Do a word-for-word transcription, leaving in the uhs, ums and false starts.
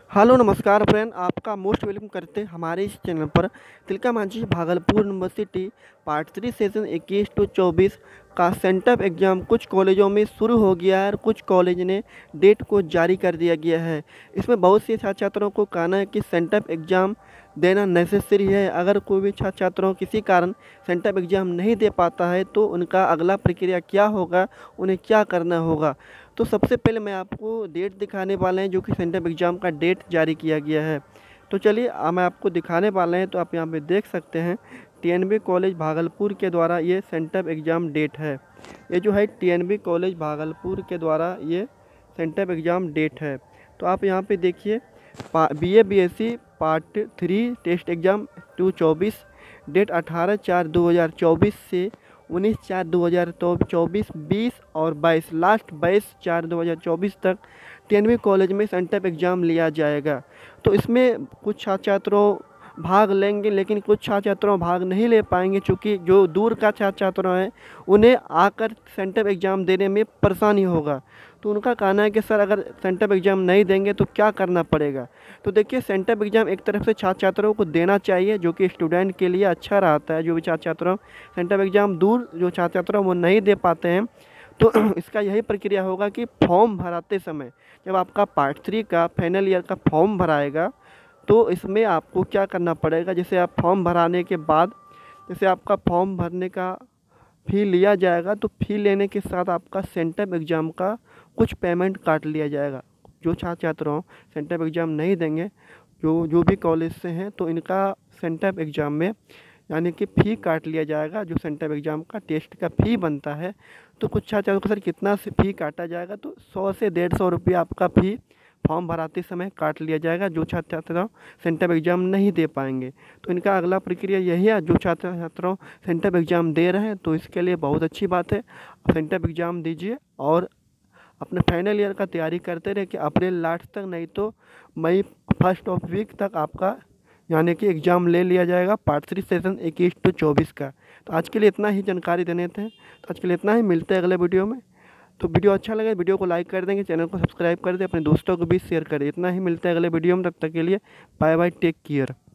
Hello नमस्कार friend, आपका most welcome करते हैं हमारे इस चैनल पर। Tilka Manjhi Bhagalpur university part three session इक्कीस टू चौबीस का सेंटअप एग्ज़ाम कुछ कॉलेजों में शुरू हो गया है और कुछ कॉलेज ने डेट को जारी कर दिया गया है। इसमें बहुत से छात्र छात्रों को कहना है कि सेंटअप एग्ज़ाम देना नेसेसरी है। अगर कोई भी छात्र छात्रों किसी कारण सेंटअप एग्ज़ाम नहीं दे पाता है तो उनका अगला प्रक्रिया क्या होगा, उन्हें क्या करना होगा। तो सबसे पहले मैं आपको डेट दिखाने वाले हैं जो कि सेंटअप एग्ज़ाम का डेट जारी किया गया है। तो चलिए अब मैं आपको दिखाने वाले हैं। तो आप यहाँ पे देख सकते हैं टीएनबी कॉलेज भागलपुर के द्वारा ये सेंटअप एग्ज़ाम डेट है। ये जो है टीएनबी कॉलेज भागलपुर के द्वारा ये सेंटअप एग्ज़ाम डेट है। तो आप यहाँ पे देखिए B A B S C part three test exam to चौबीस डेट अठारह चार दो हज़ार चौबीस से उन्नीस चार दो हज़ार चौबीस, बीस और बाईस, लास्ट बाईस चार दो हज़ार चौबीस तक टीएनबी कॉलेज में सेंटअप एग्ज़ाम लिया जाएगा। तो इसमें कुछ छात्र छात्रों भाग लेंगे लेकिन कुछ छात्र छात्रों भाग नहीं ले पाएंगे, क्योंकि जो दूर का छात्र छात्रों हैं उन्हें आकर सेंटअप एग्ज़ाम देने में परेशानी होगा। तो उनका कहना है कि सर अगर सेंटअप एग्ज़ाम नहीं देंगे तो क्या करना पड़ेगा। तो देखिए सेंटअप एग्ज़ाम एक तरफ से छात्र छात्रों को देना चाहिए, जो कि स्टूडेंट के लिए अच्छा रहता है। जो भी छात्र छात्रों सेंटअप एग्ज़ाम दूर जो छात्र छात्रों वो नहीं दे पाते हैं, तो इसका यही प्रक्रिया होगा कि फॉर्म भराते समय जब आपका पार्ट थ्री का फाइनल ईयर का फॉर्म भराएगा तो इसमें आपको क्या करना पड़ेगा। जैसे आप फॉर्म भराने के बाद जैसे आपका फॉर्म भरने का फ़ी लिया जाएगा, तो फ़ी लेने के साथ आपका सेंटअप एग्ज़ाम का कुछ पेमेंट काट लिया जाएगा। जो छात्र छात्रों सेंटअप एग्ज़ाम नहीं देंगे, जो जो भी कॉलेज से हैं, तो इनका सेंटअप एग्ज़ाम में यानी कि फ़ी काट लिया जाएगा। जो सेंटअप एग्ज़ाम का टेस्ट का फ़ी बनता है, तो कुछ छात्र छात्रों को सर कितना से फ़ी काटा जाएगा, तो सौ से डेढ़ सौ रुपया आपका फ़ी फॉर्म भराते समय काट लिया जाएगा जो छात्र छात्रा सेंटअप एग्ज़ाम नहीं दे पाएंगे। तो इनका अगला प्रक्रिया यही है। जो छात्र छात्राओं सेंटअप एग्ज़ाम दे रहे हैं तो इसके लिए बहुत अच्छी बात है, सेंटअप एग्ज़ाम दीजिए और अपने फाइनल ईयर का तैयारी करते रहे कि अप्रैल लास्ट तक नहीं तो मई फर्स्ट ऑफ वीक तक आपका यानी कि एग्ज़ाम ले लिया जाएगा पार्ट थ्री सेशन इक्कीस टू चौबीस का। तो आज के लिए इतना ही जानकारी देने थे। तो आज के लिए इतना ही, मिलते हैं अगले वीडियो में। तो वीडियो अच्छा लगे वीडियो को लाइक कर देंगे, चैनल को सब्सक्राइब कर दें, अपने दोस्तों को भी शेयर करें। इतना ही, मिलते हैं अगले वीडियो में। तब तक के लिए बाय बाय, टेक केयर।